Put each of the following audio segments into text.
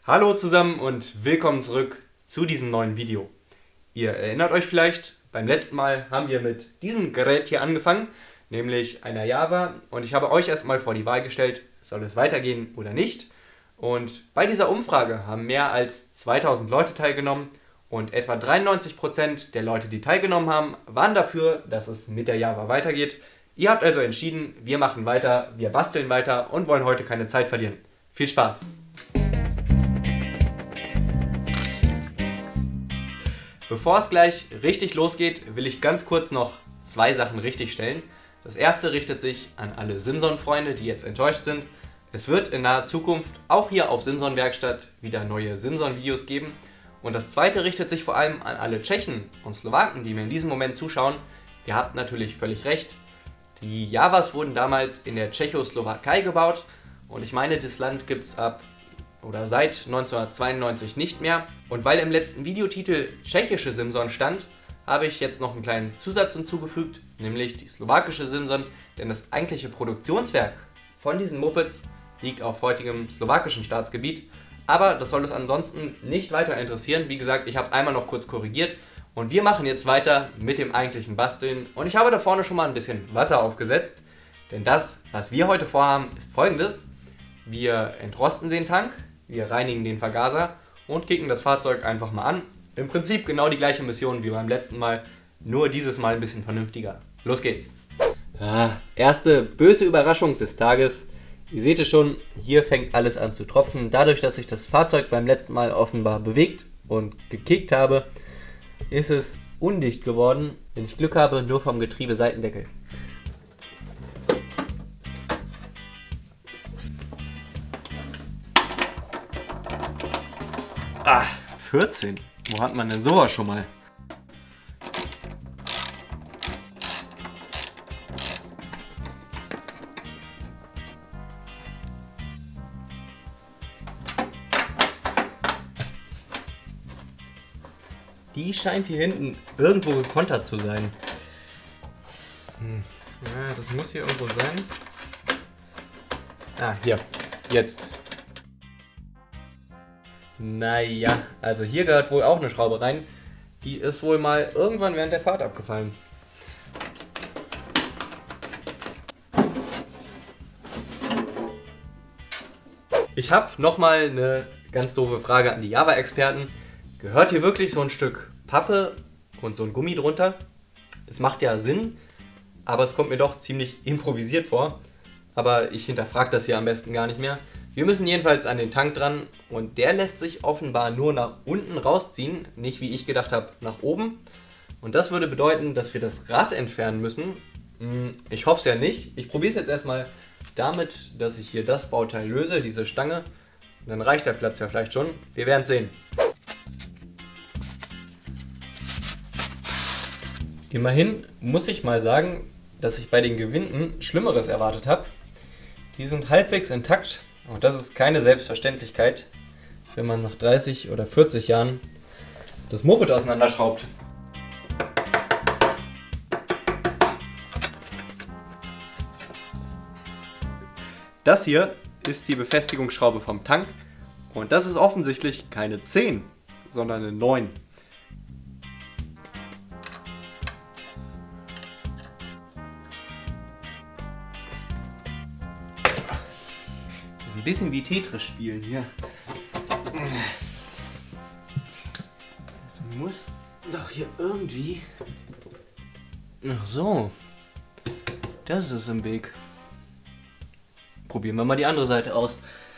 Hallo zusammen und willkommen zurück zu diesem neuen Video. Ihr erinnert euch vielleicht, beim letzten Mal haben wir mit diesem Gerät hier angefangen, nämlich einer Java, und ich habe euch erstmal vor die Wahl gestellt, soll es weitergehen oder nicht. Und bei dieser Umfrage haben mehr als 2000 Leute teilgenommen und etwa 93% der Leute, die teilgenommen haben, waren dafür, dass es mit der Java weitergeht. Ihr habt also entschieden, wir machen weiter, wir basteln weiter und wollen heute keine Zeit verlieren. Viel Spaß! Bevor es gleich richtig losgeht, will ich ganz kurz noch zwei Sachen richtigstellen. Das erste richtet sich an alle Simson-Freunde, die jetzt enttäuscht sind. Es wird in naher Zukunft auch hier auf Simson Werkstatt wieder neue Simson-Videos geben. Und das zweite richtet sich vor allem an alle Tschechen und Slowaken, die mir in diesem Moment zuschauen. Ihr habt natürlich völlig recht. Die Javas wurden damals in der Tschechoslowakei gebaut und ich meine, das Land gibt es seit 1992 nicht mehr. Und weil im letzten Videotitel tschechische Simson stand, habe ich jetzt noch einen kleinen Zusatz hinzugefügt, nämlich die slowakische Simson, denn das eigentliche Produktionswerk von diesen Mopeds liegt auf heutigem slowakischen Staatsgebiet. Aber das soll uns ansonsten nicht weiter interessieren. Wie gesagt, ich habe es einmal noch kurz korrigiert und wir machen jetzt weiter mit dem eigentlichen Basteln. Und ich habe da vorne schon mal ein bisschen Wasser aufgesetzt, denn das, was wir heute vorhaben, ist folgendes. Wir entrosten den Tank, wir reinigen den Vergaser und kicken das Fahrzeug einfach mal an. Im Prinzip genau die gleiche Mission wie beim letzten Mal, nur dieses Mal ein bisschen vernünftiger. Los geht's! Erste böse Überraschung des Tages. Ihr seht es schon, hier fängt alles an zu tropfen. Dadurch, dass ich das Fahrzeug beim letzten Mal offenbar bewegt und gekickt habe, ist es undicht geworden. Wenn ich Glück habe, nur vom Getriebe-Seitendeckel. 14. Wo hat man denn sowas schon mal? Die scheint hier hinten irgendwo gekontert zu sein. Ja, das muss hier irgendwo sein. Hier. Jetzt. Naja, also hier gehört wohl auch eine Schraube rein. Die ist wohl mal irgendwann während der Fahrt abgefallen. Ich habe nochmal eine ganz doofe Frage an die Java-Experten. Gehört hier wirklich so ein Stück Pappe und so ein Gummi drunter? Es macht ja Sinn, aber es kommt mir doch ziemlich improvisiert vor. Aber ich hinterfrage das hier am besten gar nicht mehr. Wir müssen jedenfalls an den Tank dran und der lässt sich offenbar nur nach unten rausziehen, nicht wie ich gedacht habe, nach oben. Und das würde bedeuten, dass wir das Rad entfernen müssen. Ich hoffe es ja nicht. Ich probiere es jetzt erstmal damit, dass ich hier das Bauteil löse, diese Stange. Dann reicht der Platz ja vielleicht schon. Wir werden es sehen. Immerhin muss ich mal sagen, dass ich bei den Gewinden Schlimmeres erwartet habe. Die sind halbwegs intakt. Und das ist keine Selbstverständlichkeit, wenn man nach 30 oder 40 Jahren das Moped auseinanderschraubt. Das hier ist die Befestigungsschraube vom Tank und das ist offensichtlich keine 10, sondern eine 9. Ein bisschen wie Tetris spielen hier. Das muss doch hier irgendwie... Ach so. Das ist im Weg. Probieren wir mal die andere Seite aus.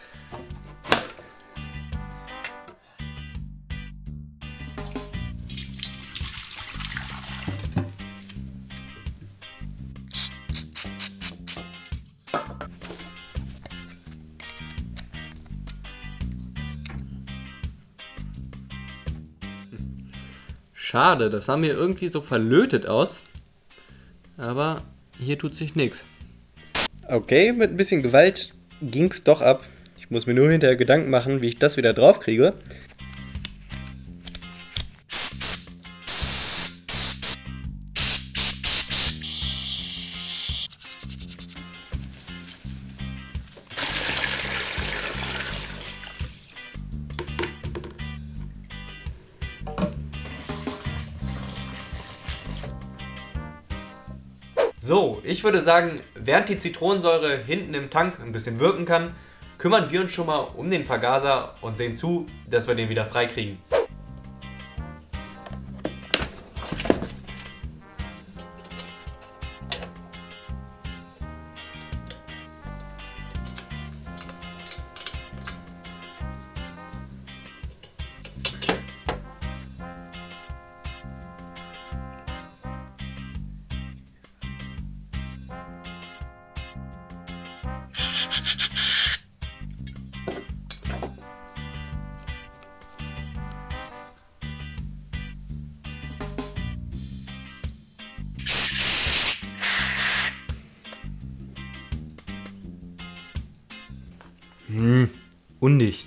Schade, das sah mir irgendwie so verlötet aus. Aber hier tut sich nichts. Okay, mit ein bisschen Gewalt ging es doch ab. Ich muss mir nur hinterher Gedanken machen, wie ich das wieder drauf kriege. So, ich würde sagen, während die Zitronensäure hinten im Tank ein bisschen wirken kann, kümmern wir uns schon mal um den Vergaser und sehen zu, dass wir den wieder freikriegen. Undicht.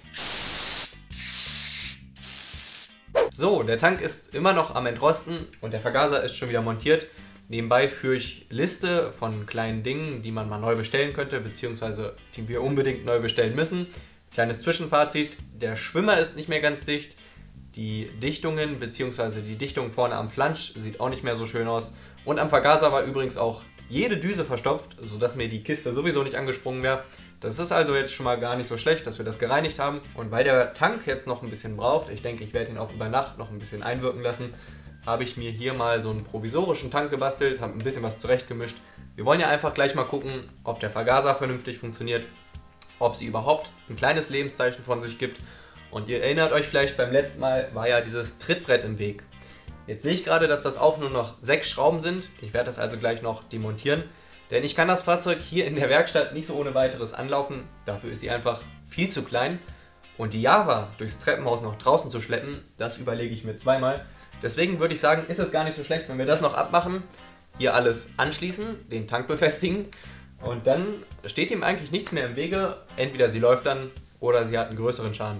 So, der Tank ist immer noch am Entrosten und der Vergaser ist schon wieder montiert. Nebenbei führe ich Liste von kleinen Dingen, die man mal neu bestellen könnte, beziehungsweise die wir unbedingt neu bestellen müssen. Kleines Zwischenfazit, der Schwimmer ist nicht mehr ganz dicht. Die Dichtungen, beziehungsweise die Dichtung vorne am Flansch sieht auch nicht mehr so schön aus. Und am Vergaser war übrigens auch jede Düse verstopft, sodass mir die Kiste sowieso nicht angesprungen wäre. Das ist also jetzt schon mal gar nicht so schlecht, dass wir das gereinigt haben. Und weil der Tank jetzt noch ein bisschen braucht, ich denke, ich werde ihn auch über Nacht noch ein bisschen einwirken lassen, habe ich mir hier mal so einen provisorischen Tank gebastelt, habe ein bisschen was zurechtgemischt. Wir wollen ja einfach gleich mal gucken, ob der Vergaser vernünftig funktioniert, ob sie überhaupt ein kleines Lebenszeichen von sich gibt. Und ihr erinnert euch vielleicht, beim letzten Mal war ja dieses Trittbrett im Weg. Jetzt sehe ich gerade, dass das auch nur noch 6 Schrauben sind. Ich werde das also gleich noch demontieren. Denn ich kann das Fahrzeug hier in der Werkstatt nicht so ohne weiteres anlaufen. Dafür ist sie einfach viel zu klein. Und die Java durchs Treppenhaus noch draußen zu schleppen, das überlege ich mir zweimal. Deswegen würde ich sagen, ist es gar nicht so schlecht, wenn wir das noch abmachen. Hier alles anschließen, den Tank befestigen. Und dann steht ihm eigentlich nichts mehr im Wege. Entweder sie läuft dann oder sie hat einen größeren Schaden.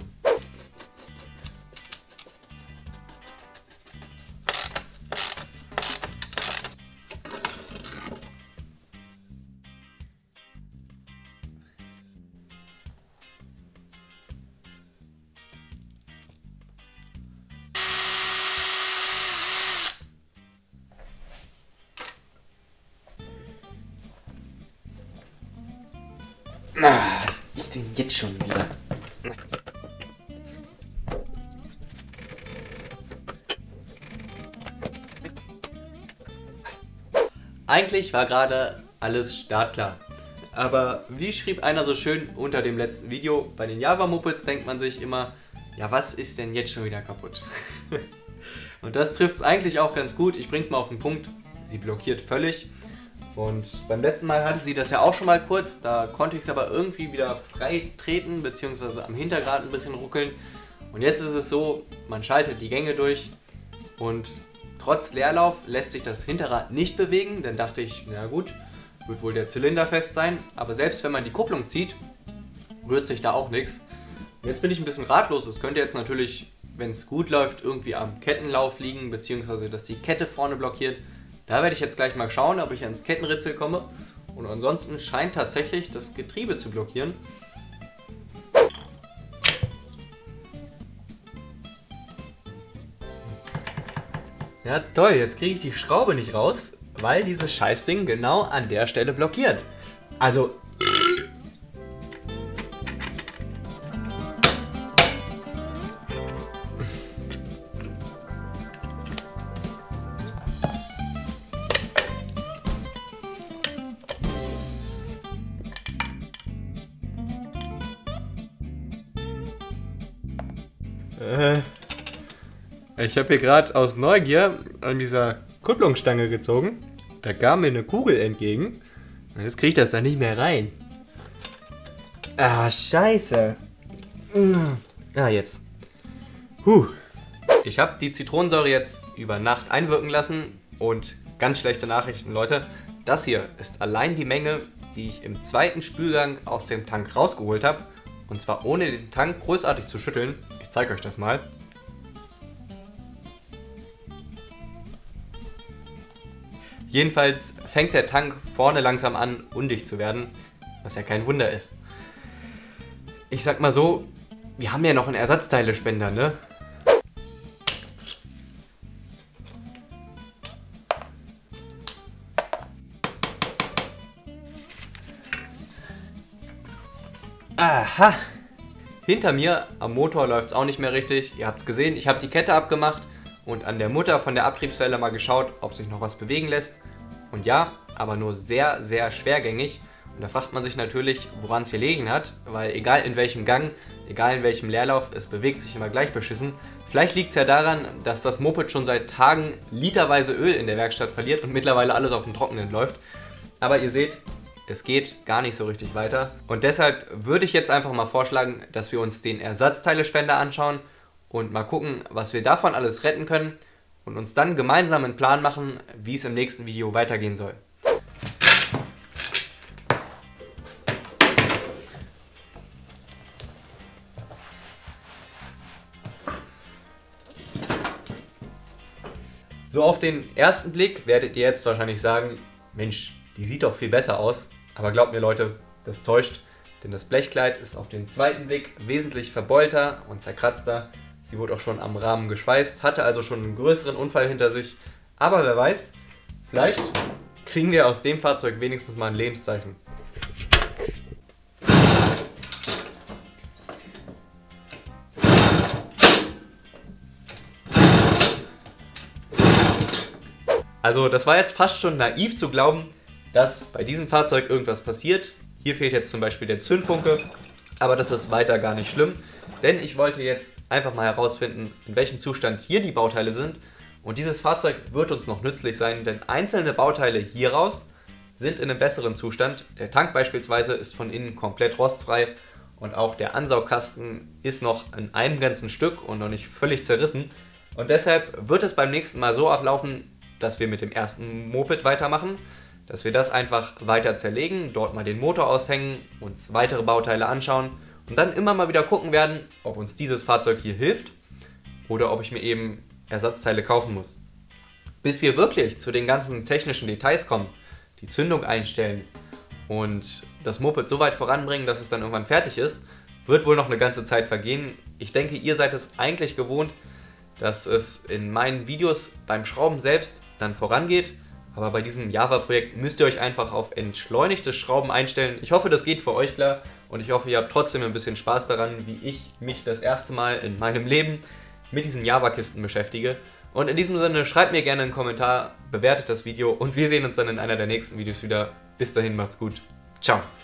Was ist denn jetzt schon wieder? Eigentlich war gerade alles startklar. Aber wie schrieb einer so schön unter dem letzten Video, bei den Java-Mopeds denkt man sich immer, ja, was ist denn jetzt schon wieder kaputt? Und das trifft es eigentlich auch ganz gut. Ich bring's mal auf den Punkt. Sie blockiert völlig. Und beim letzten Mal hatte sie das ja auch schon mal kurz. Da konnte ich es aber irgendwie wieder frei treten, beziehungsweise am Hinterrad ein bisschen ruckeln. Und jetzt ist es so, man schaltet die Gänge durch und trotz Leerlauf lässt sich das Hinterrad nicht bewegen. Dann dachte ich, na gut, wird wohl der Zylinder fest sein. Aber selbst wenn man die Kupplung zieht, rührt sich da auch nichts. Jetzt bin ich ein bisschen ratlos. Es könnte jetzt natürlich, wenn es gut läuft, irgendwie am Kettenlauf liegen, beziehungsweise dass die Kette vorne blockiert. Da werde ich jetzt gleich mal schauen, ob ich ans Kettenritzel komme. Und ansonsten scheint tatsächlich das Getriebe zu blockieren. Ja toll, jetzt kriege ich die Schraube nicht raus, weil dieses Scheißding genau an der Stelle blockiert. Also... Ich habe hier gerade aus Neugier an dieser Kupplungsstange gezogen. Da kam mir eine Kugel entgegen. Und jetzt kriege ich das da nicht mehr rein. Ah, scheiße. Ah, jetzt. Ich habe die Zitronensäure jetzt über Nacht einwirken lassen. Und ganz schlechte Nachrichten, Leute. Das hier ist allein die Menge, die ich im zweiten Spülgang aus dem Tank rausgeholt habe. Und zwar ohne den Tank großartig zu schütteln. Ich zeige euch das mal. Jedenfalls fängt der Tank vorne langsam an, undicht zu werden, was ja kein Wunder ist. Ich sag mal so, wir haben ja noch einen Ersatzteilespender, ne? Ha! Hinter mir am Motor läuft es auch nicht mehr richtig. Ihr habt es gesehen, ich habe die Kette abgemacht und an der Mutter von der Abtriebswelle mal geschaut, ob sich noch was bewegen lässt. Und ja, aber nur sehr, sehr schwergängig. Und da fragt man sich natürlich, woran es hier liegen hat, weil egal in welchem Gang, egal in welchem Leerlauf, es bewegt sich immer gleich beschissen. Vielleicht liegt es ja daran, dass das Moped schon seit Tagen literweise Öl in der Werkstatt verliert und mittlerweile alles auf dem Trockenen läuft. Aber ihr seht, es geht gar nicht so richtig weiter. Und deshalb würde ich jetzt einfach mal vorschlagen, dass wir uns den Ersatzteilespender anschauen und mal gucken, was wir davon alles retten können und uns dann gemeinsam einen Plan machen, wie es im nächsten Video weitergehen soll. So, auf den ersten Blick werdet ihr jetzt wahrscheinlich sagen, Mensch, die sieht doch viel besser aus. Aber glaubt mir Leute, das täuscht, denn das Blechkleid ist auf den zweiten Blick wesentlich verbeulter und zerkratzter. Sie wurde auch schon am Rahmen geschweißt, hatte also schon einen größeren Unfall hinter sich. Aber wer weiß, vielleicht kriegen wir aus dem Fahrzeug wenigstens mal ein Lebenszeichen. Also das war jetzt fast schon naiv zu glauben, dass bei diesem Fahrzeug irgendwas passiert. Hier fehlt jetzt zum Beispiel der Zündfunke, aber das ist weiter gar nicht schlimm, denn ich wollte jetzt einfach mal herausfinden, in welchem Zustand hier die Bauteile sind. Und dieses Fahrzeug wird uns noch nützlich sein, denn einzelne Bauteile hieraus sind in einem besseren Zustand. Der Tank beispielsweise ist von innen komplett rostfrei und auch der Ansaugkasten ist noch in einem ganzen Stück und noch nicht völlig zerrissen. Und deshalb wird es beim nächsten Mal so ablaufen, dass wir mit dem ersten Moped weitermachen, dass wir das einfach weiter zerlegen, dort mal den Motor aushängen, uns weitere Bauteile anschauen und dann immer mal wieder gucken werden, ob uns dieses Fahrzeug hier hilft oder ob ich mir eben Ersatzteile kaufen muss. Bis wir wirklich zu den ganzen technischen Details kommen, die Zündung einstellen und das Moped so weit voranbringen, dass es dann irgendwann fertig ist, wird wohl noch eine ganze Zeit vergehen. Ich denke, ihr seid es eigentlich gewohnt, dass es in meinen Videos beim Schrauben selbst dann vorangeht. Aber bei diesem Java-Projekt müsst ihr euch einfach auf entschleunigtes Schrauben einstellen. Ich hoffe, das geht für euch klar und ich hoffe, ihr habt trotzdem ein bisschen Spaß daran, wie ich mich das erste Mal in meinem Leben mit diesen Java-Kisten beschäftige. Und in diesem Sinne, schreibt mir gerne einen Kommentar, bewertet das Video und wir sehen uns dann in einer der nächsten Videos wieder. Bis dahin, macht's gut. Ciao.